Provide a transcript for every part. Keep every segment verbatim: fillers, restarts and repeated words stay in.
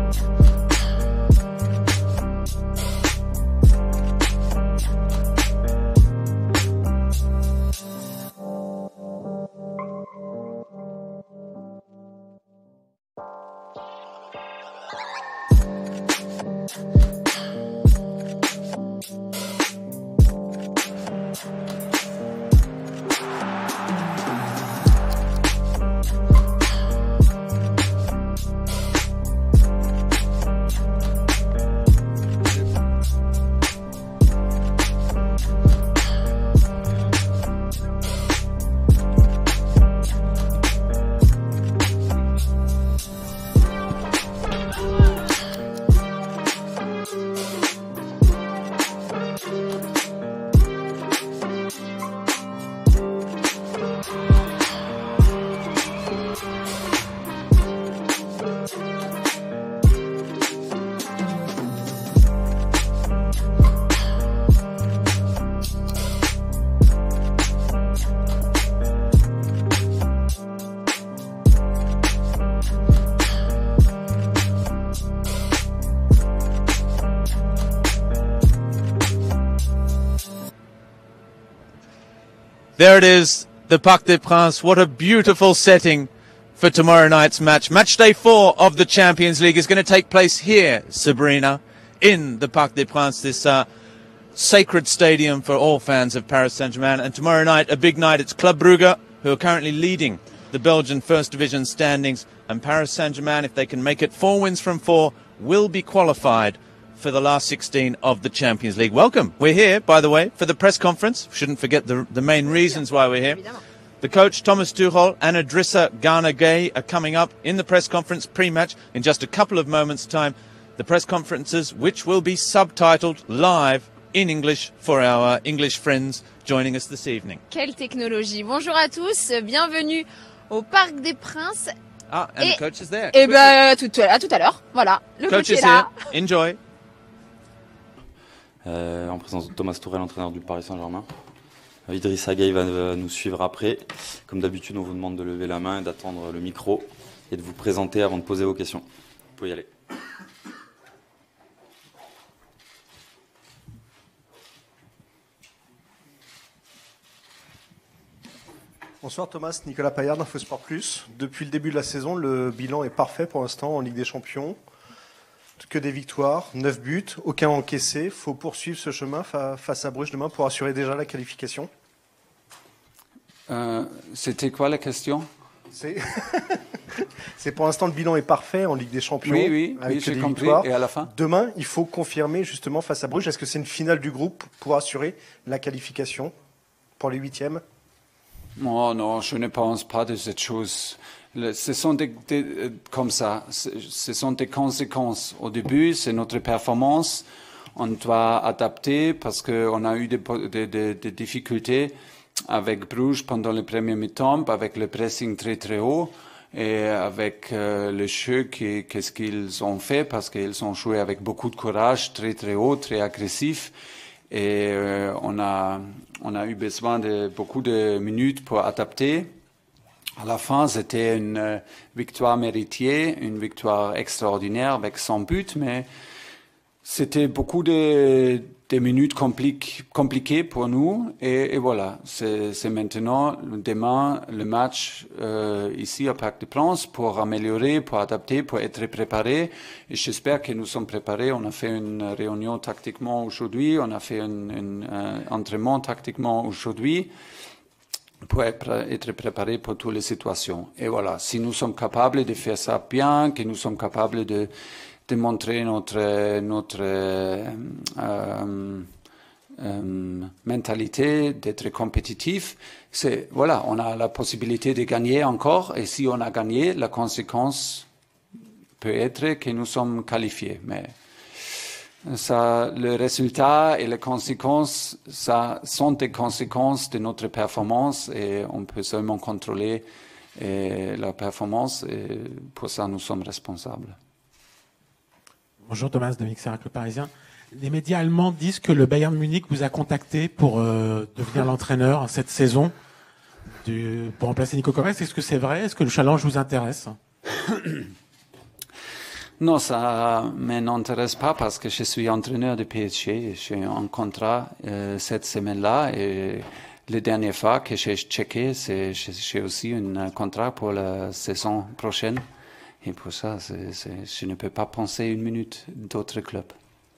There it is, the Parc des Princes. What a beautiful setting for tomorrow night's match. Match day four of the Champions League is going to take place here, Sabrina, in the Parc des Princes, this uh, sacred stadium for all fans of Paris Saint-Germain. And tomorrow night, a big night. It's Club Brugge, who are currently leading the Belgian First Division standings. And Paris Saint-Germain, if they can make it four wins from four, will be qualified for the last sixteen of the Champions League. Welcome. We're here, by the way, for the press conference. Shouldn't forget the, the main reasons why we're here. The coach, Thomas Tuchel, and Idrissa Gana Gueye are coming up in the press conference pre-match in just a couple of moments' time. The press conferences, which will be subtitled live in English for our English friends joining us this evening. Quelle technologie. Bonjour à tous, bienvenue au Parc des Princes. Ah, and et, the coach is there. Et ben, tout, à tout à l'heure, voilà. Le coach, coach est is là. Here. Enjoy. Euh, en présence de Thomas Tuchel, entraîneur du Paris Saint-Germain. Idrissa Gueye va nous suivre après. Comme d'habitude, on vous demande de lever la main et d'attendre le micro et de vous présenter avant de poser vos questions. Vous pouvez y aller. Bonsoir Thomas, Nicolas Paillard d'Infosport Plus. Depuis le début de la saison, le bilan est parfait pour l'instant en Ligue des Champions. Que des victoires, neuf buts, aucun encaissé. Il faut poursuivre ce chemin fa face à Bruges demain pour assurer déjà la qualification. Euh, C'était quoi la question? C'est pour l'instant le bilan est parfait en Ligue des Champions. Oui, oui, avec oui j'ai des compris. victoires. Et à la fin? Demain, il faut confirmer justement face à Bruges. Est-ce que c'est une finale du groupe pour assurer la qualification pour les huitièmes? Oh non, je ne pense pas de cette chose. Ce sont des, des, comme ça, ce sont des conséquences. Au début, c'est notre performance. On doit adapter parce qu'on a eu des, des, des, des difficultés avec Bruges pendant le premier mi-temps, avec le pressing très très haut et avec euh, le jeu, qu'est-ce qu'ils ont fait parce qu'ils ont joué avec beaucoup de courage, très très haut, très agressif. Et euh, on a, on a eu besoin de beaucoup de minutes pour adapter. À la fin, c'était une victoire méritée, une victoire extraordinaire avec cent buts, mais c'était beaucoup de, de minutes compliquées, compliquées pour nous. Et, et voilà, c'est maintenant, demain, le match euh, ici à Parc des Princes pour améliorer, pour adapter, pour être préparé. Et j'espère que nous sommes préparés. On a fait une réunion tactiquement aujourd'hui, on a fait un, un entraînement tactiquement aujourd'hui, pour être préparé pour toutes les situations. Et voilà, si nous sommes capables de faire ça bien, que nous sommes capables de, de montrer notre, notre euh, euh, mentalité, d'être compétitif, c'est, voilà, on a la possibilité de gagner encore, et si on a gagné, la conséquence peut être que nous sommes qualifiés. Mais ça, le résultat et les conséquences, ça sont des conséquences de notre performance et on peut seulement contrôler et la performance et pour ça nous sommes responsables. Bonjour Thomas, Dominique Serrac, le Parisien. Les médias allemands disent que le Bayern Munich vous a contacté pour euh, devenir l'entraîneur cette saison du, pour remplacer Nico Kovac. Est-ce que c'est vrai? Est-ce que le challenge vous intéresse? Non, ça ne m'intéresse pas parce que je suis entraîneur de P S G. J'ai un contrat euh, cette semaine-là et la dernière fois que j'ai checké, c'est, j'ai aussi un contrat pour la saison prochaine. Et pour ça, c'est, c'est, je ne peux pas penser une minute d'autres clubs.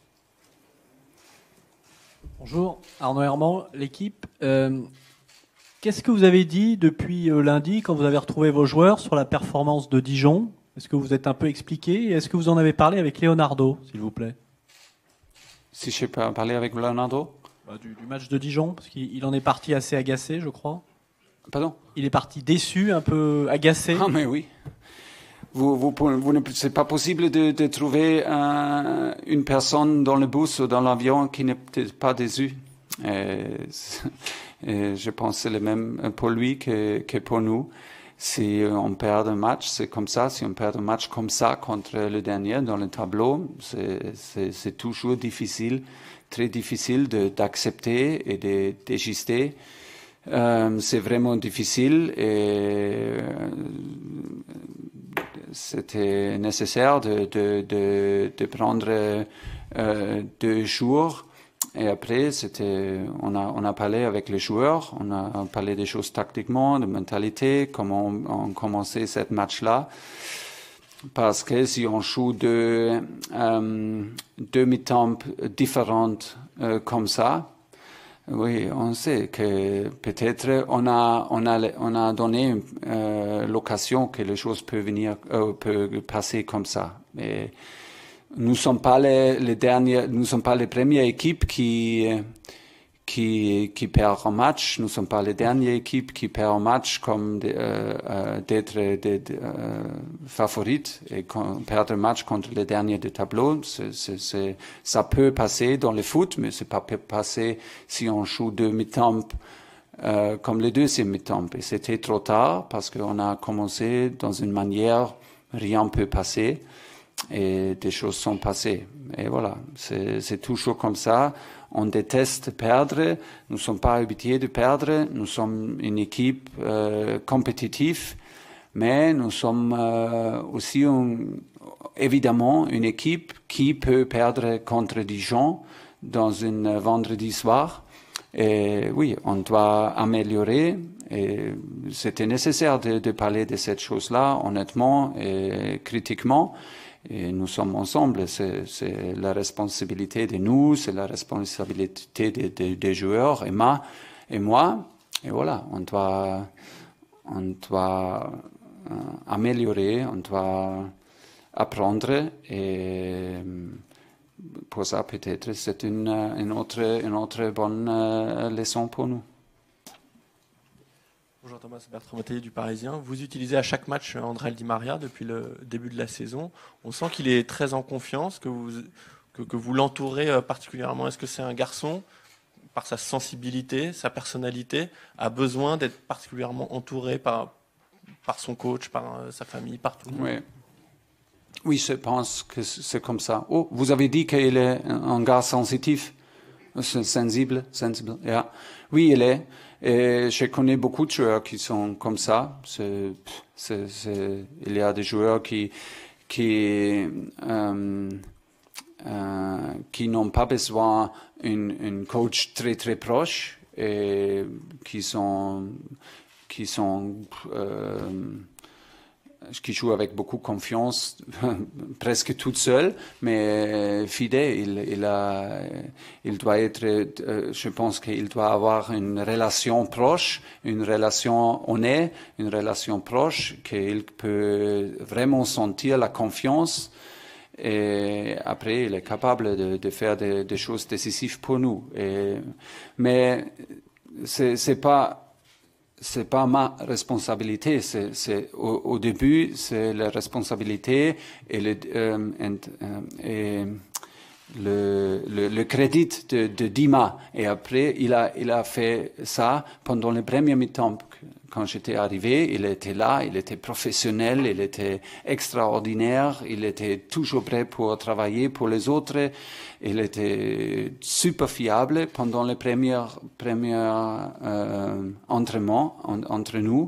Bonjour, Arnaud Herman, l'équipe. Euh, qu'est-ce que vous avez dit depuis euh, lundi quand vous avez retrouvé vos joueurs sur la performance de Dijon ? Est-ce que vous êtes un peu expliqué et est-ce que vous en avez parlé avec Leonardo, s'il vous plaît ? Si je peux parler avec Leonardo ? Bah, du, du match de Dijon, parce qu'il en est parti assez agacé, je crois. Pardon ? Il est parti déçu, un peu agacé. Ah mais oui. Vous, vous, vous ne, c'est pas possible de, de trouver un, une personne dans le bus ou dans l'avion qui n'est pas déçue. Et, et je pense que c'est le même pour lui que, que pour nous. Si on perd un match, c'est comme ça. Si on perd un match comme ça contre le dernier dans le tableau, c'est, c'est, c'est toujours difficile, très difficile de, d'accepter et de d'ajuster. Euh, c'est vraiment difficile et euh, c'était nécessaire de, de, de, de prendre euh, deux jours. Et après, c'était, on a, on a parlé avec les joueurs, on a parlé des choses tactiquement, de mentalité, comment on, on commençait cette match-là. Parce que si on joue deux, euh, deux mi-temps différentes euh, comme ça, oui, on sait que peut-être on a, on a, on a donné euh, l'occasion que les choses peuvent venir, euh, peuvent passer comme ça. Mais nous sommes pas les, les derniers, nous sommes pas les premières équipes qui, qui, qui perdent un match. Nous sommes pas les dernières équipes qui perdent un match comme de, euh, d'être des euh, favorites et perdre un match contre les derniers du tableau. C'est, c'est, c'est, ça peut passer dans le foot, mais c'est pas passer si on joue deux mi-temps euh, comme le deuxième mi-temps. Et c'était trop tard parce qu'on a commencé dans une manière, rien peut passer. Et des choses sont passées. Et voilà, c'est, c'est toujours comme ça. On déteste perdre. Nous ne sommes pas habitués de perdre. Nous sommes une équipe euh, compétitive, mais nous sommes euh, aussi un, évidemment une équipe qui peut perdre contre Dijon dans un vendredi soir. Et oui, on doit améliorer. Et c'était nécessaire de, de parler de cette chose-là, honnêtement et critiquement. Et nous sommes ensemble, c'est, c'est la responsabilité de nous, c'est la responsabilité des, des, des joueurs et, ma, et moi. Et voilà, on doit, on doit euh, améliorer, on doit apprendre. Et pour ça, peut-être, c'est une, une, autre, une autre bonne euh, leçon pour nous. Bonjour Thomas, Bertrand Mattei du Parisien. Vous utilisez à chaque match André Di Maria depuis le début de la saison. On sent qu'il est très en confiance, que vous, que, que vous l'entourez particulièrement. Est-ce que c'est un garçon, par sa sensibilité, sa personnalité, a besoin d'être particulièrement entouré par, par son coach, par sa famille, par tout le monde ? Oui. Oui, je pense que c'est comme ça. Oh, vous avez dit qu'il est un gars sensitif, sensible, sensible. Yeah. Oui, il est. Et je connais beaucoup de joueurs qui sont comme ça. C'est, c'est, c'est, il y a des joueurs qui, qui, euh, euh, qui n'ont pas besoin d'un coach très très proche et qui sont, qui sont, euh, qui jouent avec beaucoup de confiance, presque toute seule, mais fidèle. Il, il, a, il doit être, euh, je pense qu'il doit avoir une relation proche, une relation honnête, une relation proche, qu'il peut vraiment sentir la confiance. Et après, il est capable de, de faire des, des choses décisives pour nous. Et, mais c'est, c'est pas... c'est pas ma responsabilité. C'est, c'est au, au début, c'est la responsabilité et le, euh, et le, le, le crédit de, de Dima. Et après, il a, il a fait ça pendant le premier mi-temps. Quand j'étais arrivé, il était là, il était professionnel, il était extraordinaire, il était toujours prêt pour travailler pour les autres. Il était super fiable pendant les premiers, premiers euh, entraînements en, entre nous.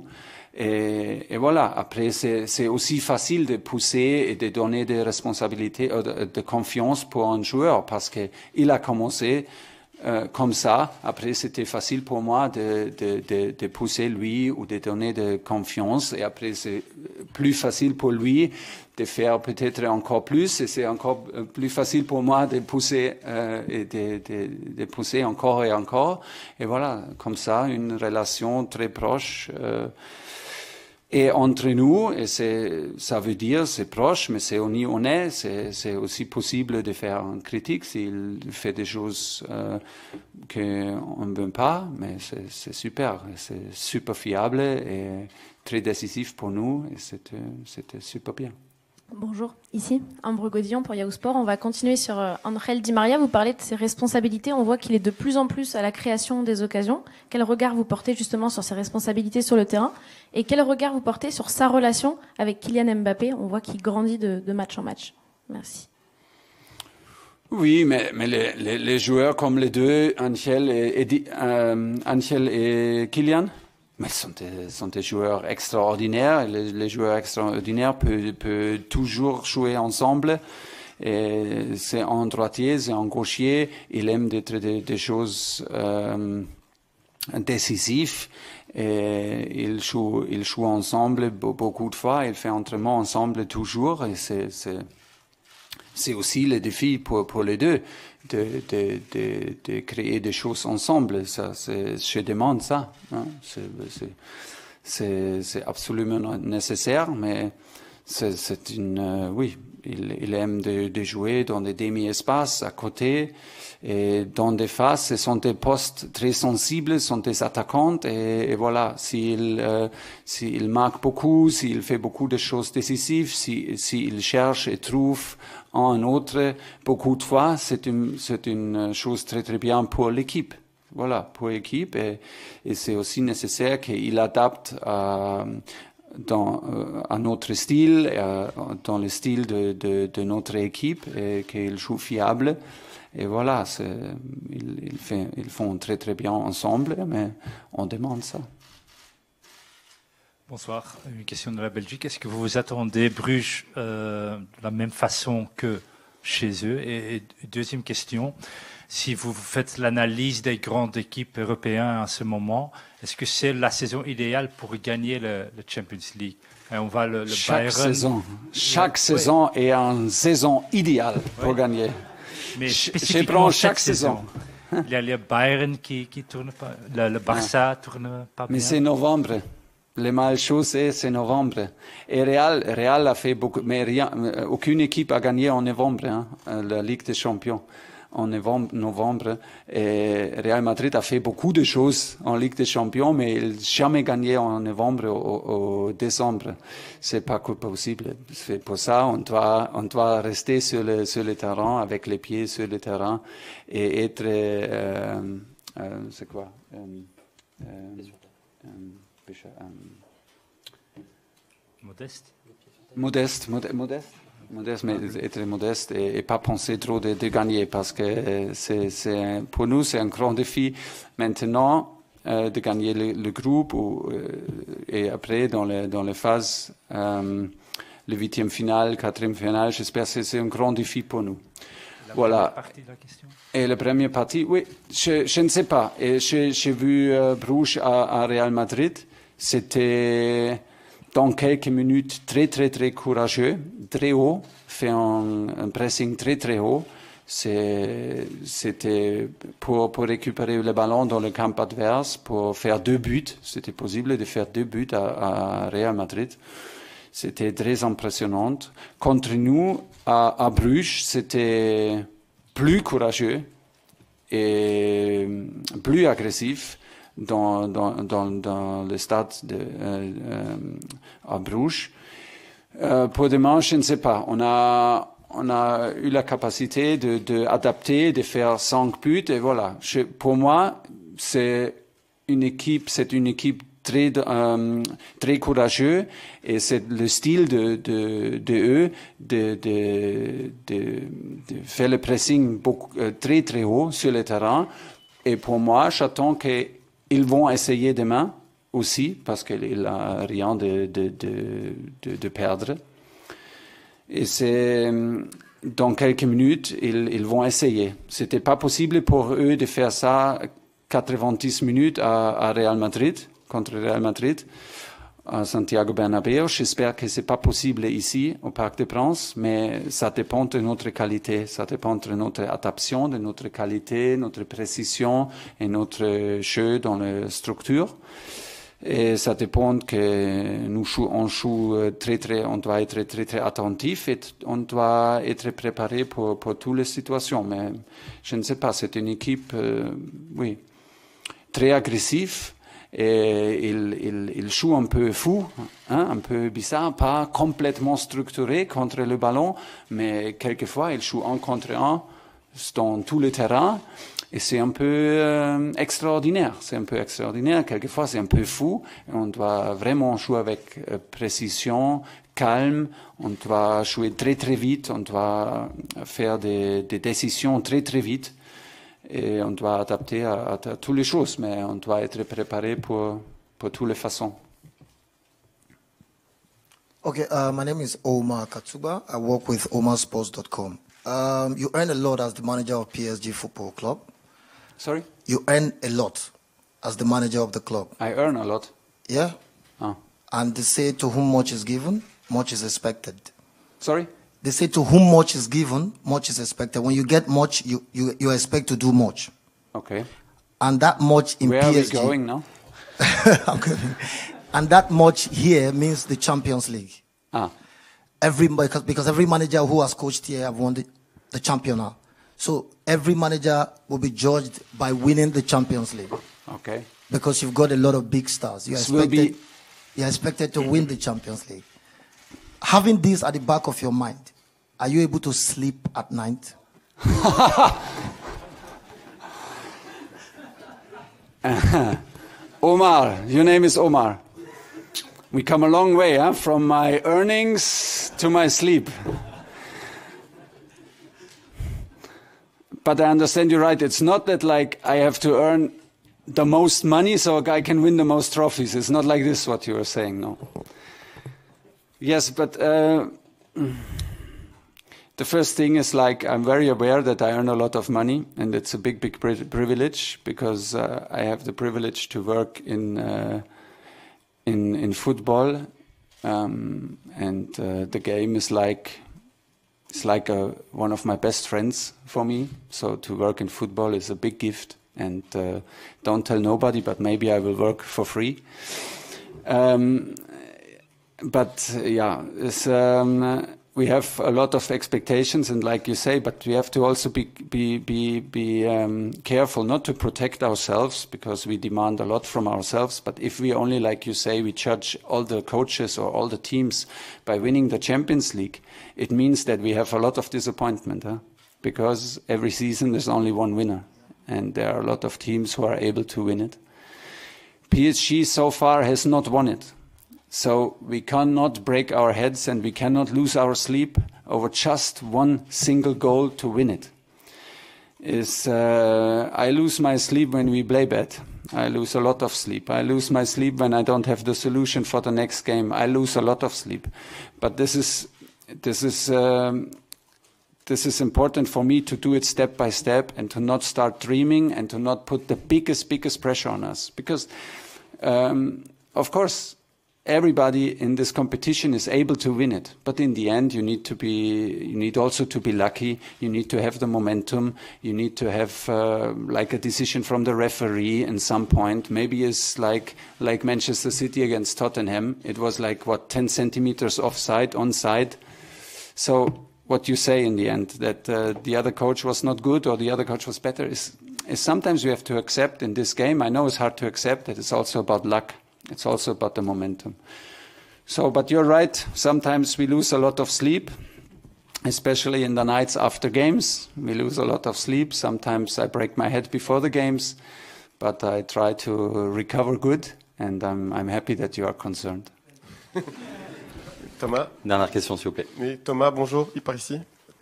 Et, et voilà, après, c'est aussi facile de pousser et de donner des responsabilités, euh, de, de confiance pour un joueur parce qu'il a commencé euh, comme ça. Après, c'était facile pour moi de, de, de, de pousser lui ou de donner de confiance. Et après, c'est plus facile pour lui de faire peut-être encore plus. Et c'est encore plus facile pour moi de pousser euh, et de, de, de pousser encore et encore. Et voilà, comme ça, une relation très proche. Euh, Et entre nous, et ça veut dire c'est proche, mais c'est aussi honnête, c'est aussi possible de faire une critique s'il fait des choses euh, qu'on ne veut pas, mais c'est super, c'est super fiable et très décisif pour nous, et c'était super bien. Bonjour, ici Ambre Godillon pour Yahoo Sport. On va continuer sur euh, Ángel Di María. Vous parlez de ses responsabilités. On voit qu'il est de plus en plus à la création des occasions. Quel regard vous portez justement sur ses responsabilités sur le terrain? Et quel regard vous portez sur sa relation avec Kylian Mbappé? On voit qu'il grandit de, de match en match. Merci. Oui, mais, mais les, les, les joueurs comme les deux, Ángel et, et, euh, Ángel et Kylian, mais ce sont des, sont des joueurs extraordinaires. Les, les joueurs extraordinaires peuvent, peuvent toujours jouer ensemble. C'est un droitier, c'est un gauchier. Il aime des, des, des choses euh, décisives. Et ils jouent, ils jouent ensemble beaucoup de fois. Ils font entraînement ensemble toujours. Et c'est aussi le défi pour, pour les deux de, de, de, de créer des choses ensemble. Ça, je demande ça. Hein. C'est absolument nécessaire, mais c'est une... Euh, oui, il, il aime de, de jouer dans des demi-espaces à côté. Et dans des phases, ce sont des postes très sensibles, ce sont des attaquantes. Et, et voilà, s'il euh, s'il marque beaucoup, s'il fait beaucoup de choses décisives, s'il si, si cherche et trouve un autre beaucoup de fois, c'est une, c'est une chose très très bien pour l'équipe. Voilà, pour l'équipe. Et, et c'est aussi nécessaire qu'il adapte à, dans, à notre style, à, dans le style de, de, de notre équipe, et qu'il joue fiable. Et voilà, ils, ils, fait, ils font très très bien ensemble, mais on demande ça. Bonsoir, une question de la Belgique. Est-ce que vous vous attendez Bruges euh, de la même façon que chez eux? Et, et deuxième question, si vous faites l'analyse des grandes équipes européennes en ce moment, est-ce que c'est la saison idéale pour gagner le, le Champions League? Et on va le, le chaque Bayern... saison, chaque ouais. saison est une saison idéale pour ouais. gagner. Mais je prends chaque saison. saison. Il y a le Bayern qui ne tourne pas, le, le Barça ne tourne pas bien. Mais c'est novembre. Les mal chaussés, c'est novembre. Et Real, Real a fait beaucoup, mais rien, aucune équipe a gagné en novembre, hein, la Ligue des Champions. En novembre, novembre, et Real Madrid a fait beaucoup de choses en Ligue des Champions, mais il n'a jamais gagné en novembre ou, ou décembre. C'est pas possible. C'est pour ça on doit, on doit rester sur le, sur le terrain, avec les pieds sur le terrain, et être, euh, euh, c'est quoi, euh, euh, euh, euh, modeste. Modeste, modeste, modeste. Modeste, mais être modeste et, et pas penser trop de, de gagner, parce que c'est, c'est, pour nous, c'est un grand défi maintenant euh, de gagner le, le groupe ou, euh, et après, dans les, dans les phases, euh, le huitième finale, quatrième finale, j'espère que c'est un grand défi pour nous. La voilà. première partie de la question. Et la première partie, oui, je, je ne sais pas. Et j'ai vu euh, Bruges à, à Real Madrid, c'était... dans quelques minutes, très, très, très courageux, très haut, fait un, un pressing très, très haut. C'était pour, pour récupérer le ballon dans le camp adverse, pour faire deux buts. C'était possible de faire deux buts à, à Real Madrid. C'était très impressionnant. Contre nous, à, à Bruges, c'était plus courageux et plus agressif. Dans, dans, dans, dans le stade de, euh, euh, à Bruges. Euh, pour demain, je ne sais pas. On a, on a eu la capacité de, de adapter, de faire cinq buts, et voilà. Je, pour moi, c'est une équipe, c'est une équipe très, euh, très courageuse, et c'est le style de, de, de eux de, de, de, de faire le pressing beaucoup, très, très haut sur le terrain. Et pour moi, j'attends que ils vont essayer demain aussi, parce qu'il n'a rien de, de, de, de, de perdre. Et c'est, dans quelques minutes, ils, ils vont essayer. C'était pas possible pour eux de faire ça quatre-vingt-dix minutes à, à Real Madrid, contre Real Madrid, à Santiago Bernabéu. J'espère que c'est pas possible ici, au Parc des Princes, mais ça dépend de notre qualité, ça dépend de notre adaptation, de notre qualité, notre précision et notre jeu dans la structure. Et ça dépend que nous jouons, on joue très, très, on doit être très, très attentif et on doit être préparé pour, pour toutes les situations. Mais je ne sais pas, c'est une équipe, euh, oui, très agressive et il, il, il joue un peu fou, hein, un peu bizarre, pas complètement structuré contre le ballon, mais quelquefois il joue un contre un dans tout le terrain. Et c'est un peu euh, extraordinaire, c'est un peu extraordinaire, quelquefois c'est un peu fou, et on doit vraiment jouer avec euh, précision, calme, on doit jouer très très vite, on doit faire des, des décisions très très vite, et on doit adapter à, à, à toutes les choses, mais on doit être préparé pour, pour toutes les façons. Okay, uh, my name is Omar Katsuba. I work with omar sports dot com. Um, you earn a lot as the manager of P S G Football Club. Sorry? You earn a lot as the manager of the club. I earn a lot. Yeah? Oh. And they say to whom much is given, much is expected. Sorry? They say to whom much is given, much is expected. When you get much, you, you, you expect to do much. Okay. And that much in Where P S G... are we going now? And that much here means the Champions League. Ah. Every, because, because every manager who has coached here have won the, the champion. So every manager will be judged by winning the Champions League. Okay. Because you've got a lot of big stars. You're expected, be... you're expected to win the Champions League. Having this at the back of your mind, are you able to sleep at night? Omar, your name is Omar. We come a long way, huh? From my earnings to my sleep. But I understand you right. It's not that like I have to earn the most money so I can win the most trophies. It's not like this what you were saying, no. Yes, but uh, the first thing is like I'm very aware that I earn a lot of money, and it's a big, big pri privilege because uh, I have the privilege to work in uh, in in football, um, and uh, the game is like it's like a, one of my best friends for me. So to work in football is a big gift, and uh, don't tell nobody, but maybe I will work for free. Um, but uh, yeah, it's, um, we have a lot of expectations, and like you say, but we have to also be be be be um, careful not to protect ourselves because we demand a lot from ourselves. But if we only, like you say, we judge all the coaches or all the teams by winning the Champions League, it means that we have a lot of disappointment, huh? Because every season there's only one winner, and there are a lot of teams who are able to win it. P S G so far has not won it. So we cannot break our heads and we cannot lose our sleep over just one single goal to win it. Is uh, I lose my sleep when we play bad. I lose a lot of sleep. I lose my sleep when I don't have the solution for the next game. I lose a lot of sleep. But this is this is um, this is important for me to do it step by step and to not start dreaming and to not put the biggest biggest pressure on us because um, of course. Everybody in this competition is able to win it, but in the end, you need to be. You need also to be lucky. You need to have the momentum. You need to have uh, like a decision from the referee in some point. Maybe it's like like Manchester City against Tottenham. It was like what ten centimeters offside, onside. So what you say in the end that uh, the other coach was not good or the other coach was better is is sometimes we have to accept in this game. I know it's hard to accept that it's also about luck. It's also about the momentum. So, but you're right. Sometimes we lose a lot of sleep, especially in the nights after games. We lose a lot of sleep. Sometimes I break my head before the games, but I try to recover good, and I'm, I'm happy that you are concerned. Thomas. Dernière question, s'il vous plaît. Oui, Thomas, bonjour. Il par ici. Thomas,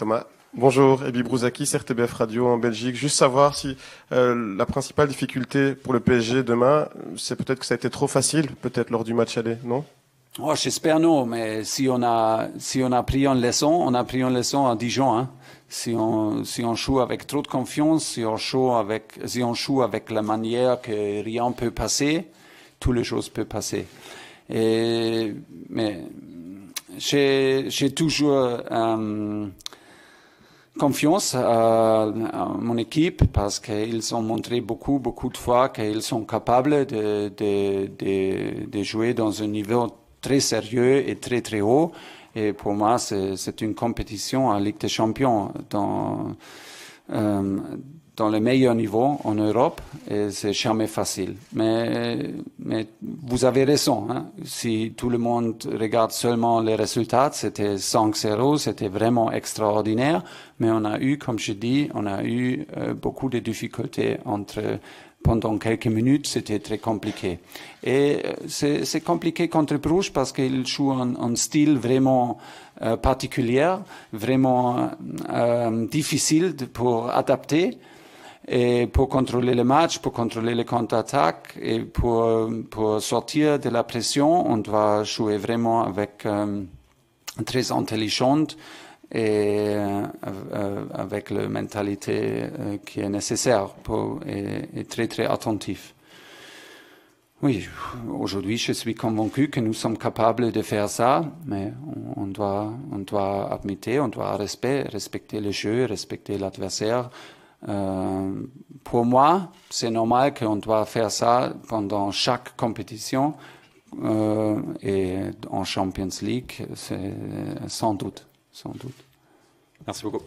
Bonjour, Ebi Brouzakis, R T B F Radio en Belgique. Juste savoir si euh, la principale difficulté pour le P S G demain, c'est peut-être que ça a été trop facile, peut-être lors du match aller, non? Oh, j'espère non, mais si on a si on a pris une leçon, on a pris une leçon à Dijon. Hein. Si on si on joue avec trop de confiance, si on joue avec si on joue avec la manière que rien peut passer, toutes les choses peuvent passer. Et mais j'ai j'ai toujours euh, confiance à, à mon équipe parce qu'ils ont montré beaucoup beaucoup de fois qu'ils sont capables de de de, de jouer dans un niveau très sérieux et très très haut. Et pour moi, c'est, c'est une compétition en Ligue des Champions dans, euh, dans le meilleur niveau en Europe. Et c'est jamais facile. Mais, mais vous avez raison. Hein. Si tout le monde regarde seulement les résultats, c'était cinq zéro, c'était vraiment extraordinaire. Mais on a eu, comme je dis, on a eu euh, beaucoup de difficultés entre pendant quelques minutes, c'était très compliqué. Et c'est, c'est compliqué contre Bruges parce qu'il joue un, un style vraiment euh, particulier, vraiment euh, difficile de, pour adapter et pour contrôler le match, pour contrôler les contre-attaques et pour, pour sortir de la pression, on doit jouer vraiment avec euh, très intelligente et euh, avec la mentalité euh, qui est nécessaire pour, et, et très très attentif. Oui, aujourd'hui je suis convaincu que nous sommes capables de faire ça, mais on, on doit on doit admettre, on doit respecter, respecter le jeu, respecter l'adversaire. Euh, pour moi, c'est normal qu'on doit faire ça pendant chaque compétition euh, et en Champions League, c'est sans doute. Sans doute. Merci beaucoup.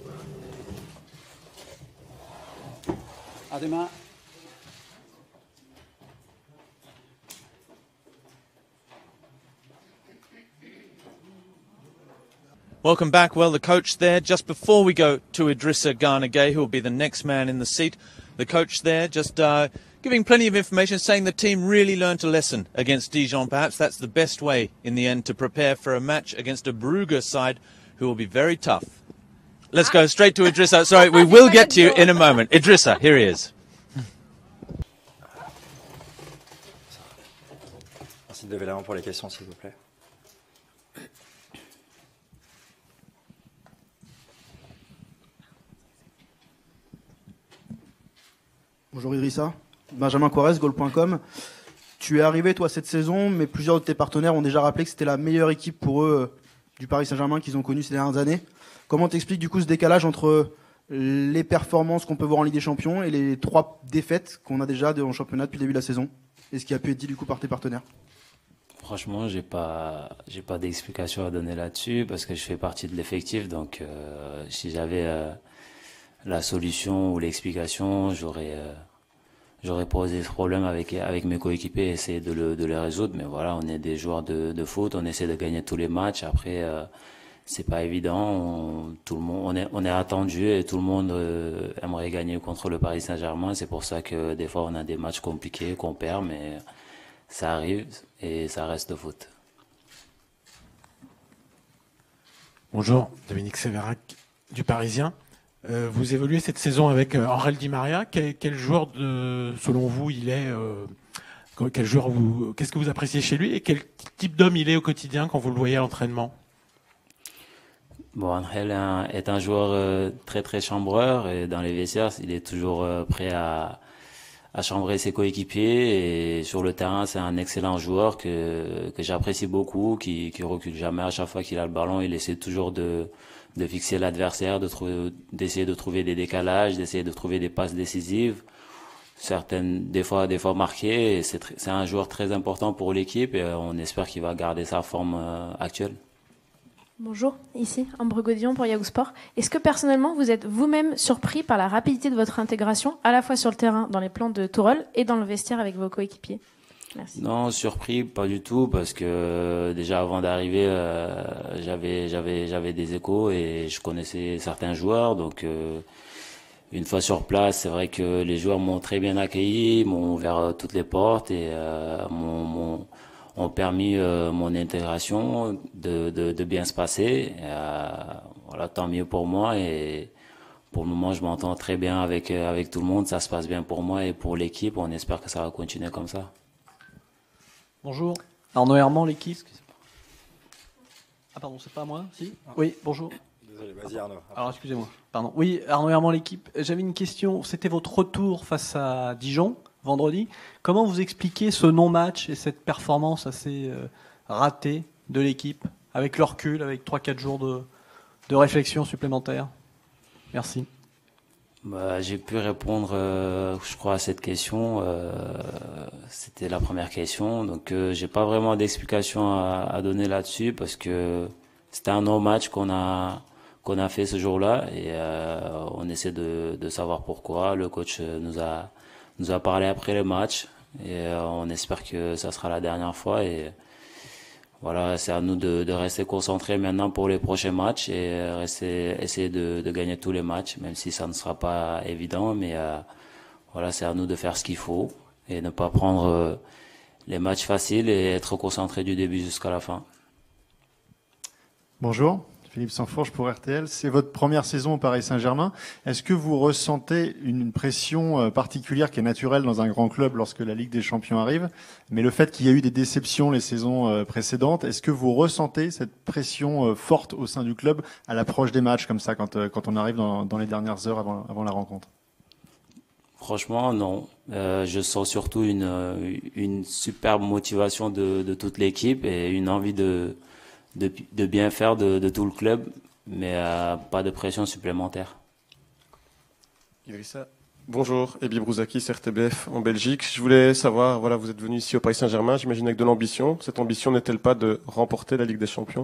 À demain. Welcome back. Well, the coach there, just before we go to Idrissa Gana Gueye, who will be the next man in the seat. The coach there just uh, giving plenty of information, saying the team really learned a lesson against Dijon. Perhaps that's the best way in the end to prepare for a match against a Brugge side who will be very tough. Let's go straight to Idrissa. Sorry, we will get to you in a moment. Idrissa, here he is. Merci de lever la main pour les questions, s'il vous plaît. Bonjour Idrissa, Benjamin Quarez, goal point com. Tu es arrivé toi cette saison, mais plusieurs de tes partenaires ont déjà rappelé que c'était la meilleure équipe pour eux du Paris Saint-Germain qu'ils ont connue ces dernières années. Comment t'expliques du coup ce décalage entre les performances qu'on peut voir en Ligue des Champions et les trois défaites qu'on a déjà en championnat depuis le début de la saison? Et ce qui a pu être dit du coup par tes partenaires? Franchement, j'ai pas, j'ai pas d'explication à donner là-dessus parce que je fais partie de l'effectif. Donc, euh, si j'avais euh, la solution ou l'explication, j'aurais, euh, j'aurais posé ce problème avec avec mes coéquipiers et essayé de le de le résoudre. Mais voilà, on est des joueurs de de foot, on essaie de gagner tous les matchs. Après, euh, c'est pas évident. On, tout le monde, on est on est attendu et tout le monde euh, aimerait gagner contre le Paris Saint-Germain. C'est pour ça que des fois on a des matchs compliqués qu'on perd, mais ça arrive et ça reste foot. Bonjour, Dominique Sévérac du Parisien. Euh, vous évoluez cette saison avec euh, Angel Di Maria. Quel, quel joueur, de, selon vous, il est euh, quel joueur vous, qu'est-ce que vous appréciez chez lui et quel type d'homme il est au quotidien quand vous le voyez à l'entraînement? Bon, Angel est un joueur euh, très très chambreur et dans les vestiaires, il est toujours euh, prêt à à chambrer ses coéquipiers et sur le terrain, c'est un excellent joueur que que j'apprécie beaucoup, qui qui recule jamais. À chaque fois qu'il a le ballon, il essaie toujours de de fixer l'adversaire, de trouver, d'essayer de trouver des décalages, d'essayer de trouver des passes décisives, certaines, des fois, des fois marquées. Et c'est, tr- c'est un joueur très important pour l'équipe et on espère qu'il va garder sa forme euh, actuelle. Bonjour, ici Ambre Godillon pour Yahoo Sport. Est-ce que personnellement vous êtes vous-même surpris par la rapidité de votre intégration, à la fois sur le terrain, dans les plans de Tourelle et dans le vestiaire avec vos coéquipiers? Merci. Non, surpris, pas du tout, parce que déjà avant d'arriver, euh, j'avais, j'avais, j'avais des échos et je connaissais certains joueurs. Donc, euh, une fois sur place, c'est vrai que les joueurs m'ont très bien accueilli, m'ont ouvert toutes les portes et euh, m'ont, m'ont, ont permis euh, mon intégration de, de, de bien se passer. Euh, voilà, tant mieux pour moi et pour le moment, je m'entends très bien avec, avec tout le monde. Ça se passe bien pour moi et pour l'équipe. On espère que ça va continuer comme ça. Bonjour. Arnaud Herman, l'équipe. Ah pardon, c'est pas moi, si? Oui, bonjour. Désolé, vas-y Arnaud. Alors excusez-moi, pardon. Oui, Arnaud Herman, l'équipe. J'avais une question. C'était votre retour face à Dijon, vendredi. Comment vous expliquez ce non-match et cette performance assez euh, ratée de l'équipe, avec le recul, avec trois quatre jours de, de réflexion supplémentaire? Merci. Bah, j'ai pu répondre, euh, je crois, à cette question. Euh, c'était la première question, donc euh, j'ai pas vraiment d'explication à, à donner là-dessus parce que c'était un non-match qu'on a qu'on a fait ce jour-là et euh, on essaie de, de savoir pourquoi. Le coach nous a nous a parlé après le match et euh, on espère que ça sera la dernière fois et voilà, c'est à nous de, de rester concentrés maintenant pour les prochains matchs et rester, essayer de, de gagner tous les matchs, même si ça ne sera pas évident. Mais euh, voilà, c'est à nous de faire ce qu'il faut et ne pas prendre euh, les matchs faciles et être concentré du début jusqu'à la fin. Bonjour. Philippe Sansfourche pour R T L. C'est votre première saison au Paris Saint-Germain. Est-ce que vous ressentez une pression particulière qui est naturelle dans un grand club lorsque la Ligue des Champions arrive? Mais le fait qu'il y a eu des déceptions les saisons précédentes, est-ce que vous ressentez cette pression forte au sein du club à l'approche des matchs comme ça, quand, quand on arrive dans, dans les dernières heures avant, avant la rencontre? Franchement, non. Euh, je sens surtout une, une superbe motivation de, de toute l'équipe et une envie de De, de bien faire de, de tout le club, mais euh, pas de pression supplémentaire. Idrissa. Bonjour, Ebi Brouzakis, R T B F en Belgique. Je voulais savoir, voilà, vous êtes venu ici au Paris Saint-Germain, j'imagine avec de l'ambition. Cette ambition n'est-elle pas de remporter la Ligue des Champions?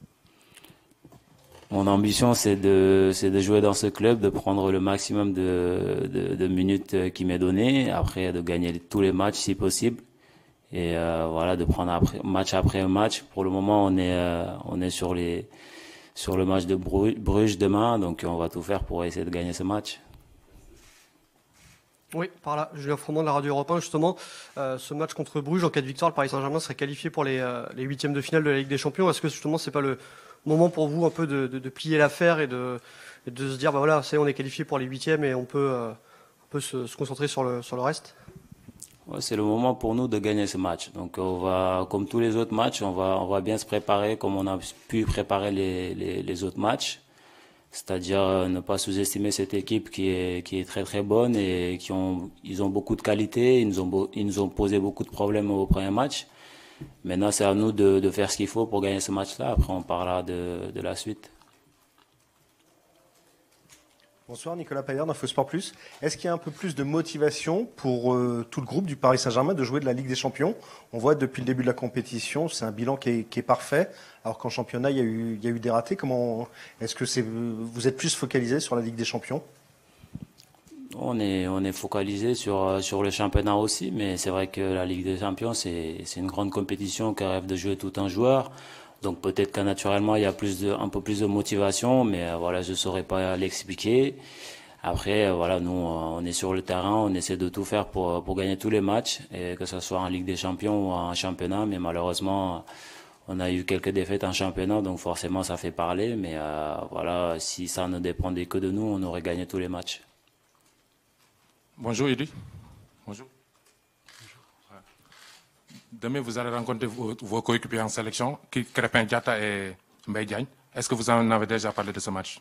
Mon ambition, c'est de, c'est de jouer dans ce club, de prendre le maximum de, de, de minutes qui m'est donné, après de gagner tous les matchs si possible. Et euh, voilà, de prendre après, match après match. Pour le moment, on est euh, on est sur les sur le match de Bruges demain, donc on va tout faire pour essayer de gagner ce match. Oui, par là, Julien Froment de la Radio Europe un, justement, euh, ce match contre Bruges, en cas de victoire, le Paris Saint-Germain serait qualifié pour les euh, les huitièmes de finale de la Ligue des Champions. Est-ce que justement c'est pas le moment pour vous un peu de de, de plier l'affaire et de et de se dire bah voilà, c'est on est qualifié pour les huitièmes et on peut euh, on peut se, se concentrer sur le sur le reste? Ouais, c'est le moment pour nous de gagner ce match. Donc on va, comme tous les autres matchs, on va, on va bien se préparer comme on a pu préparer les, les, les autres matchs. C'est-à-dire euh, ne pas sous-estimer cette équipe qui est, qui est très très bonne et qui ont, ils ont beaucoup de qualité. Ils nous ont, beau, ils nous ont posé beaucoup de problèmes au premier match. Maintenant, c'est à nous de, de faire ce qu'il faut pour gagner ce match-là. Après, on parlera de, de la suite. Bonsoir, Nicolas Payard d'Infosport Plus. Est-ce qu'il y a un peu plus de motivation pour euh, tout le groupe du Paris Saint-Germain de jouer de la Ligue des Champions? On voit depuis le début de la compétition, c'est un bilan qui est, qui est parfait, alors qu'en championnat, il y a eu, il y a eu des ratés. Comment, est-ce que c'est, vous êtes plus focalisé sur la Ligue des Champions? On est, on est focalisé sur, sur le championnat aussi, mais c'est vrai que la Ligue des Champions, c'est, c'est une grande compétition que rêve de jouer tout un joueur. Donc peut-être que naturellement il y a plus de, un peu plus de motivation, mais euh, voilà, je saurais pas l'expliquer. Après, euh, voilà, nous on est sur le terrain, on essaie de tout faire pour pour gagner tous les matchs, et que ce soit en Ligue des Champions ou en championnat. Mais malheureusement, on a eu quelques défaites en championnat, donc forcément ça fait parler. Mais euh, voilà, si ça ne dépendait que de nous, on aurait gagné tous les matchs. Bonjour Idi. Bonjour. Demain, vous allez rencontrer vos, vos coéquipiers en sélection, Krépin Diatta et Mbaye Diagne. Est-ce que vous en avez déjà parlé de ce match?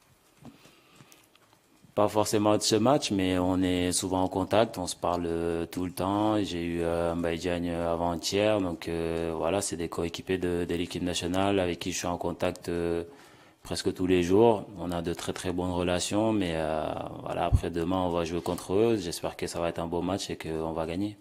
Pas forcément de ce match, mais on est souvent en contact, on se parle tout le temps. J'ai eu euh, Mbaye Diagne avant-hier, donc euh, voilà, c'est des coéquipiers de, de l'équipe nationale avec qui je suis en contact euh, presque tous les jours. On a de très très bonnes relations, mais euh, voilà, après demain, on va jouer contre eux. J'espère que ça va être un beau match et qu'on va gagner.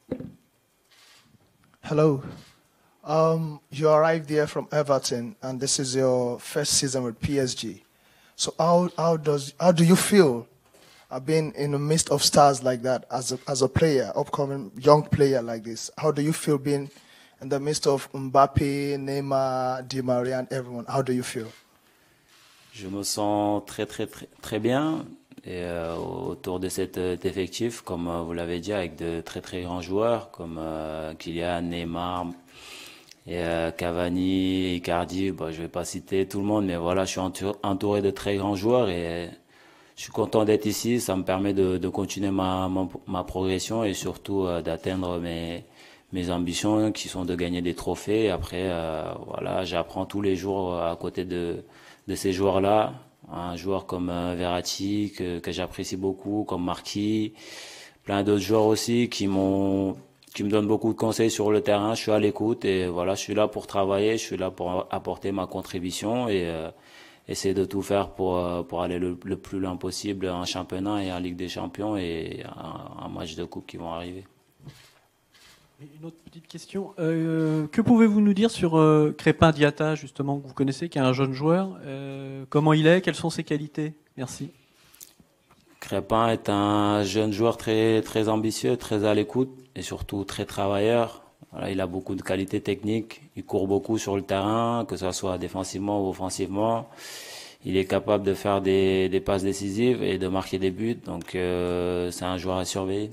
Hello. Um, you arrived there from Everton, and this is your first season with P S G. So how how does how do you feel uh, being in the midst of stars like that as a as a player, upcoming young player like this? How do you feel being in the midst of Mbappé, Neymar, Di Maria, and everyone? How do you feel? Je me sens très très très très bien. Et euh, autour de cet euh, effectif, comme euh, vous l'avez dit, avec de très très grands joueurs comme euh, Kylian, Neymar, et euh, Cavani, Icardi, bon, je vais pas citer tout le monde, mais voilà, je suis entouré de très grands joueurs et je suis content d'être ici. Ça me permet de, de continuer ma, ma, ma progression et surtout euh, d'atteindre mes, mes ambitions qui sont de gagner des trophées. Et après, euh, voilà, j'apprends tous les jours à côté de, de ces joueurs-là. Un joueur comme euh, Verratti, que, que j'apprécie beaucoup, comme Marquis, plein d'autres joueurs aussi qui m'ont, qui me donnent beaucoup de conseils sur le terrain. Je suis à l'écoute et voilà, je suis là pour travailler, je suis là pour apporter ma contribution et euh, essayer de tout faire pour, euh, pour aller le, le plus loin possible en championnat et en Ligue des Champions et en, en match de coupe qui vont arriver. Une autre petite question. Euh, que pouvez-vous nous dire sur euh, Crépin Diatta, justement, que vous connaissez, qui est un jeune joueur euh, comment il est? Quelles sont ses qualités? Merci. Crépin est un jeune joueur très, très ambitieux, très à l'écoute et surtout très travailleur. Voilà, il a beaucoup de qualités techniques. Il court beaucoup sur le terrain, que ce soit défensivement ou offensivement. Il est capable de faire des, des passes décisives et de marquer des buts. Donc, euh, c'est un joueur à surveiller.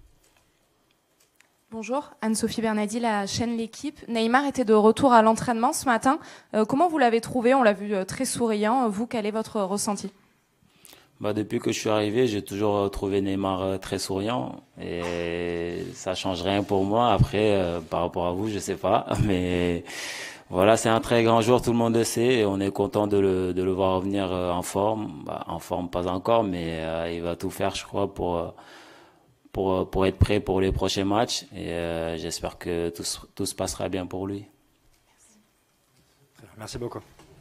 Bonjour, Anne-Sophie Bernadi, la chaîne L'Équipe. Neymar était de retour à l'entraînement ce matin. Euh, comment vous l'avez trouvé? On l'a vu euh, très souriant. Vous, quel est votre ressenti? Bah, depuis que je suis arrivé, j'ai toujours trouvé Neymar euh, très souriant. Et ça change rien pour moi. Après, euh, par rapport à vous, je sais pas. Mais voilà, c'est un très grand joueur, tout le monde le sait. Et on est content de le, de le voir revenir euh, en forme. Bah, en forme, pas encore, mais euh, il va tout faire, je crois, pour... Euh, Pour, pour être prêt pour les prochains matchs et euh, j'espère que tout, tout se passera bien pour lui. Merci beaucoup.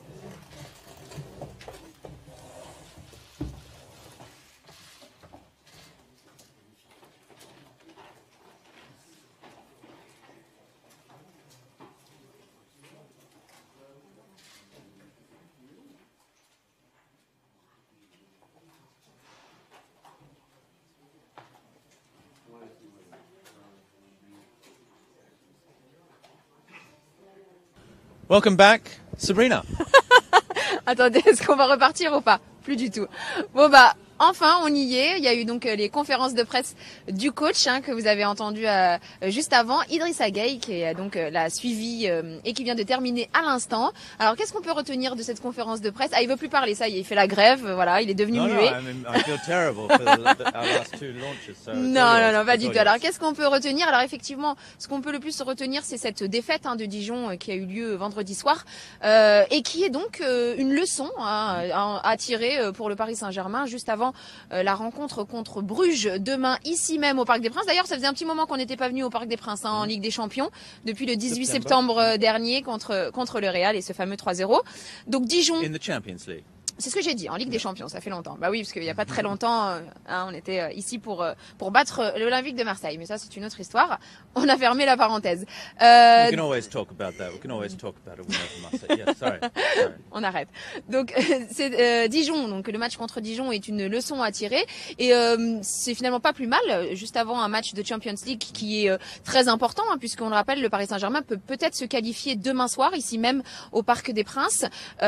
Welcome back, Sabrina. Attendez, est-ce qu'on va repartir ou pas? Plus du tout. Bon bah, enfin, on y est. Il y a eu donc les conférences de presse du coach hein, que vous avez entendu euh, juste avant, Idrissa Gueye, qui a donc euh, l'a suivi euh, et qui vient de terminer à l'instant. Alors, qu'est-ce qu'on peut retenir de cette conférence de presse? Ah, il veut plus parler, ça y est, il fait la grève, voilà, il est devenu No, muet. no, I mean, I feel terrible for the, the, our last two launches. So Non, non, non, pas du tout. Alors, qu'est-ce qu'on peut retenir? Alors, effectivement, ce qu'on peut le plus retenir, c'est cette défaite hein, de Dijon euh, qui a eu lieu vendredi soir euh, et qui est donc euh, une leçon hein, à, à tirer euh, pour le Paris Saint-Germain juste avant euh, la rencontre contre Bruges demain ici même au Parc des Princes. D'ailleurs, ça faisait un petit moment qu'on n'était pas venu au Parc des Princes hein, en Ligue des Champions depuis le dix-huit septembre dernier contre contre le Real et ce fameux trois zéro. Donc Dijon. In the Champions League. C'est ce que j'ai dit, en Ligue des Champions, ça fait longtemps. Bah oui, parce qu'il n'y a pas très longtemps, euh, hein, on était euh, ici pour euh, pour battre l'Olympique de Marseille. Mais ça, c'est une autre histoire. On a fermé la parenthèse. Euh... We can always talk about that. We can always talk about it. Marseille. Yeah, sorry. sorry. On arrête. Donc c'est euh, Dijon. Donc le match contre Dijon est une leçon à tirer et euh, c'est finalement pas plus mal. Juste avant un match de Champions League qui est euh, très important, hein, puisqu'on le rappelle, le Paris Saint-Germain peut peut-être se qualifier demain soir ici même au Parc des Princes.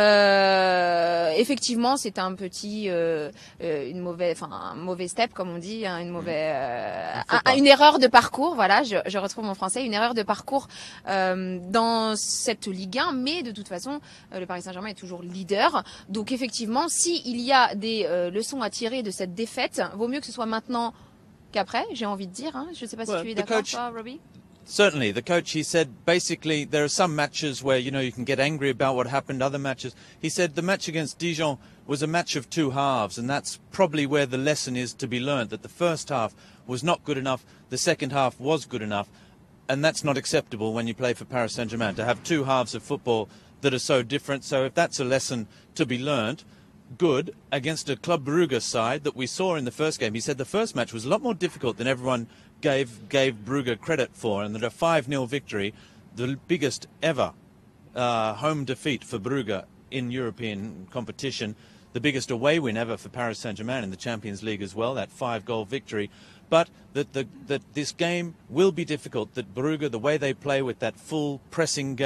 Euh, effectivement, c'est un petit, euh, une mauvaise, enfin un mauvais step comme on dit, hein, une mauvaise, euh, un, une erreur de parcours. Voilà, je, je retrouve mon français, une erreur de parcours euh, dans cette Ligue un. Mais de toute façon, euh, le Paris Saint-Germain est toujours leader. Donc effectivement, si il y a des euh, leçons à tirer de cette défaite, vaut mieux que ce soit maintenant qu'après. J'ai envie de dire. Hein. Je ne sais pas si well, tu es d'accord, toi, Robbie. Certainly, the coach, he said, basically, there are some matches where, you know, you can get angry about what happened, other matches. He said the match against Dijon was a match of two halves, and that's probably where the lesson is to be learned, that the first half was not good enough, the second half was good enough, and that's not acceptable when you play for Paris Saint-Germain, to have two halves of football that are so different. So if that's a lesson to be learned, good, against a Club Brugge side that we saw in the first game. He said the first match was a lot more difficult than everyone gave gave Brugge credit for, and that a five nil victory, the biggest ever uh, home defeat for Brugge in European competition, the biggest away win ever for Paris Saint-Germain in the Champions League as well, that five-goal victory. But that, the, that this game will be difficult, that Brugge, the way they play with that full pressing game,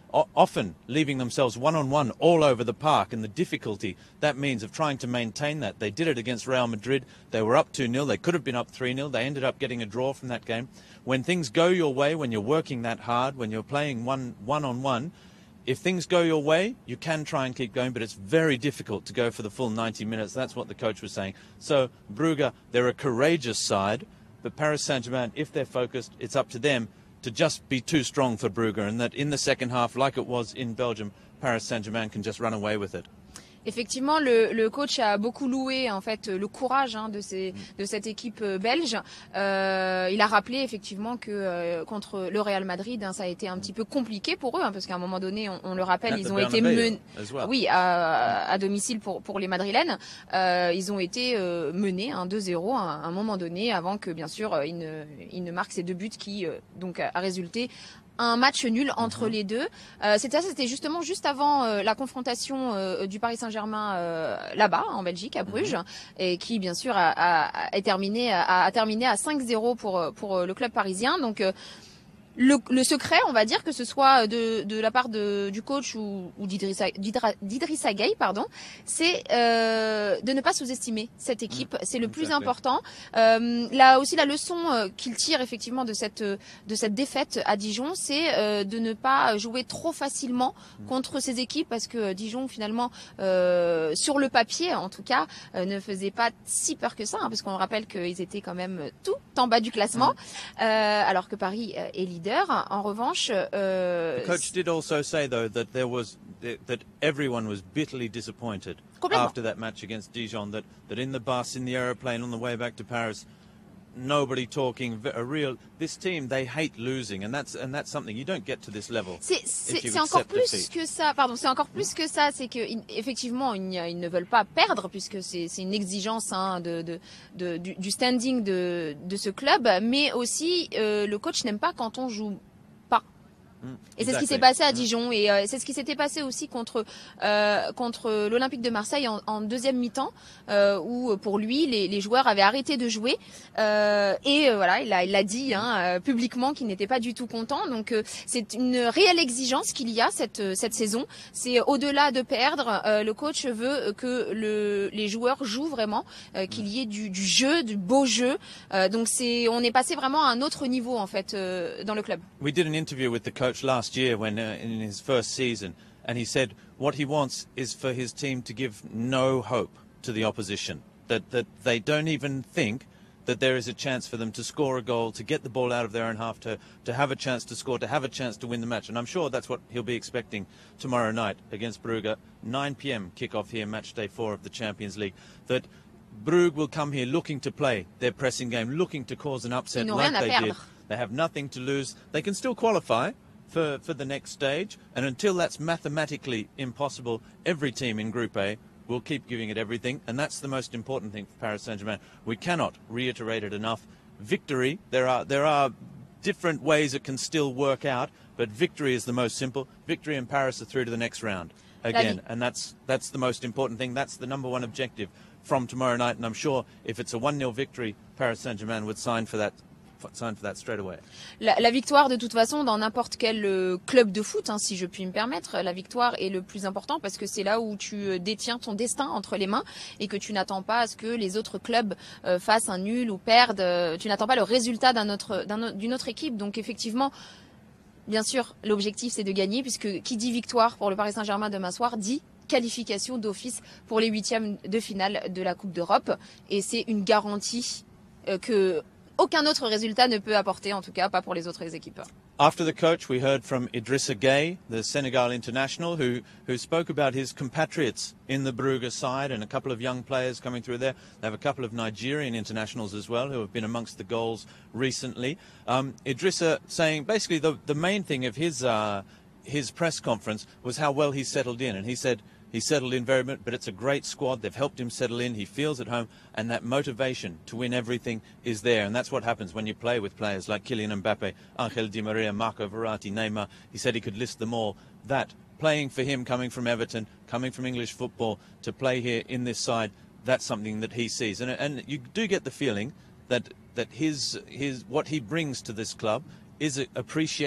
o- often leaving themselves one-on-one all over the park, and the difficulty that means of trying to maintain that. They did it against Real Madrid. They were up two nil. They could have been up three nil. They ended up getting a draw from that game. When things go your way, when you're working that hard, when you're playing one one-on-one, if things go your way, you can try and keep going, but it's very difficult to go for the full ninety minutes. That's what the coach was saying. So Brugge, they're a courageous side, but Paris Saint-Germain, if they're focused, it's up to them to just be too strong for Brugge, and that in the second half, like it was in Belgium, Paris Saint-Germain can just run away with it. Effectivement, le, le coach a beaucoup loué en fait le courage hein, de, ces, de cette équipe belge. Euh, il a rappelé effectivement que euh, contre le Real Madrid, hein, ça a été un petit peu compliqué pour eux, hein, parce qu'à un moment donné, on, on le rappelle, At ils the ont été Bernabeu menés, as well. oui, à, à domicile pour, pour les Madrilènes. Euh, ils ont été euh, menés hein, deux zéro à, à un moment donné, avant que bien sûr ils ne, ils ne marquent ces deux buts qui euh, donc a, a résulté un match nul entre mm-hmm. les deux. Euh, c'était ça, c'était justement juste avant euh, la confrontation euh, du Paris Saint-Germain euh, là-bas, en Belgique, à Bruges, mm-hmm. et qui bien sûr a, a, a, terminé, a, a terminé à cinq zéro pour, pour le club parisien. Donc euh, le, le secret, on va dire, que ce soit de, de la part de, du coach ou, ou d'Idrissa, d'Idrissa Gueye, pardon, c'est euh, de ne pas sous-estimer cette équipe. C'est le plus important. Euh, là aussi, la leçon euh, qu'il tire effectivement de cette de cette défaite à Dijon, c'est euh, de ne pas jouer trop facilement contre ces équipes, parce que Dijon, finalement, euh, sur le papier, en tout cas, euh, ne faisait pas si peur que ça, hein, parce qu'on rappelle qu'ils étaient quand même tout en bas du classement, euh, alors que Paris est leader. En revanche, euh, the coach did also say though that there was that everyone was bitterly disappointed after that match against Dijon. That that in the bus, in the aeroplane on the way back to Paris, nobody talking. A real this team, they hate losing, and that's and that's something you don't get to this level. C'est encore plus defeat. que ça. Pardon, c'est encore plus que ça. C'est que effectivement, ils, ils ne veulent pas perdre, puisque c'est une exigence hein, de, de, de du, du standing de, de ce club. Mais aussi, euh, le coach n'aime pas quand on joue pas. Et c'est ce qui s'est passé à Dijon, et euh, c'est ce qui s'était passé aussi contre euh, contre l'Olympique de Marseille en, en deuxième mi-temps, euh, où pour lui les, les joueurs avaient arrêté de jouer, euh, et euh, voilà, il a il l'a dit hein, publiquement qu'il n'était pas du tout content. Donc euh, c'est une réelle exigence qu'il y a cette cette saison. C'est au-delà de perdre, euh, le coach veut que le les joueurs jouent vraiment, euh, qu'il y ait du, du jeu, du beau jeu. Euh, donc c'est on est passé vraiment à un autre niveau en fait euh, dans le club. We did an interview with the coach last year when uh, in his first season, and he said what he wants is for his team to give no hope to the opposition, that that they don't even think that there is a chance for them to score a goal, to get the ball out of their own half, to to have a chance to score, to have a chance to win the match. And I'm sure that's what he'll be expecting tomorrow night against Brugge. nine p m kick-off here, match day four of the Champions League. That Brugge will come here looking to play their pressing game, looking to cause an upset like they did. They have nothing to lose. They can still qualify for, for the next stage, and until that's mathematically impossible, every team in Group A will keep giving it everything, and that's the most important thing for Paris Saint-Germain. We cannot reiterate it enough. Victory, there are there are different ways it can still work out, but victory is the most simple. Victory and Paris are through to the next round again, and that's that's the most important thing. That's the number one objective from tomorrow night, and I'm sure if it's a one nil victory, Paris Saint-Germain would sign for that. Sign for that straight away. La, la victoire, de toute façon, dans n'importe quel euh, club de foot, hein, si je puis me permettre, la victoire est le plus important, parce que c'est là où tu euh, détiens ton destin entre les mains, et que tu n'attends pas à ce que les autres clubs euh, fassent un nul ou perdent. Euh, tu n'attends pas le résultat d'un autre, d'un, d'une autre équipe. Donc effectivement, bien sûr, l'objectif c'est de gagner, puisque qui dit victoire pour le Paris Saint-Germain demain soir dit qualification d'office pour les huitièmes de finale de la Coupe d'Europe, et c'est une garantie euh, que aucun autre résultat ne peut apporter, en tout cas pas pour les autres équipes. After the coach, we heard from Idrissa Gueye, the Senegal international, who, who spoke about his compatriots in the Brugge side and a couple of young players coming through there. They have a couple of Nigerian internationals as well who have been amongst the goals recently. Um, Idrissa saying basically the, the main thing of his, uh, his press conference was how well he settled in, and he said he settled in very much, but it's a great squad. They've helped him settle in. He feels at home, and that motivation to win everything is there. And that's what happens when you play with players like Kylian Mbappe, Angel Di Maria, Marco Verratti, Neymar. He said he could list them all. That playing for him, coming from Everton, coming from English football, to play here in this side, that's something that he sees. And, and you do get the feeling that that his his what he brings to this club is appreciated,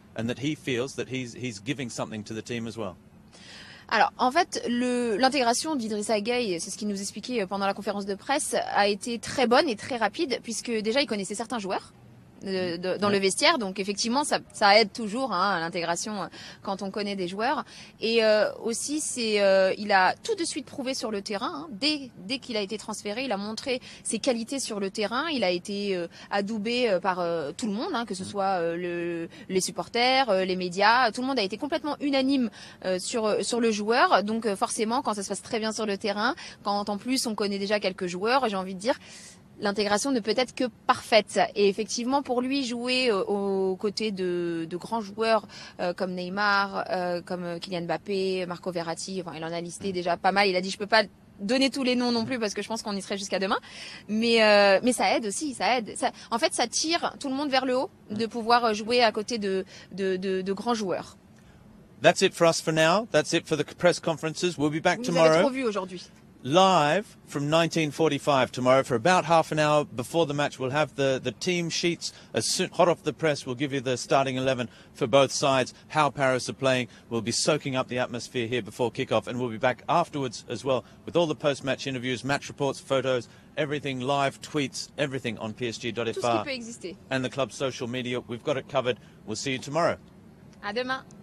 and that he feels that he's, he's giving something to the team as well. Alors, en fait, le- l'intégration d'Idrissa Gueye, c'est ce qu'il nous expliquait pendant la conférence de presse, a été très bonne et très rapide, puisque déjà, il connaissait certains joueurs. De, de, dans ouais. le vestiaire, donc effectivement ça, ça aide toujours hein, à l'intégration euh, quand on connaît des joueurs. Et euh, aussi c'est, euh, il a tout de suite prouvé sur le terrain. Hein, dès dès qu'il a été transféré, il a montré ses qualités sur le terrain. Il a été euh, adoubé euh, par euh, tout le monde, hein, que ce soit euh, le, les supporters, euh, les médias. Tout le monde a été complètement unanime euh, sur sur le joueur. Donc euh, forcément, quand ça se passe très bien sur le terrain, quand en plus on connaît déjà quelques joueurs, j'ai envie de dire. L'intégration ne peut être que parfaite. Et effectivement, pour lui, jouer euh, aux côtés de, de grands joueurs euh, comme Neymar, euh, comme Kylian Mbappé, Marco Verratti, enfin, il en a listé déjà pas mal. Il a dit, je peux pas donner tous les noms non plus parce que je pense qu'on y serait jusqu'à demain. Mais, euh, mais ça aide aussi, ça aide. Ça, en fait, ça tire tout le monde vers le haut de pouvoir jouer à côté de, de, de, de grands joueurs. That's it for us for now. That's it for the press conferences. We'll be back Vous tomorrow. Vous avez trop vu aujourd'hui. Live from nineteen forty-five tomorrow for about half an hour before the match. We'll have the, the team sheets as soon, hot off the press. We'll give you the starting eleven for both sides, how Paris are playing. We'll be soaking up the atmosphere here before kickoff, and we'll be back afterwards as well with all the post-match interviews, match reports, photos, everything, live tweets, everything on P S G dot F R Tout ce qui peut exister. and the club's social media. We've got it covered. We'll see you tomorrow. À demain.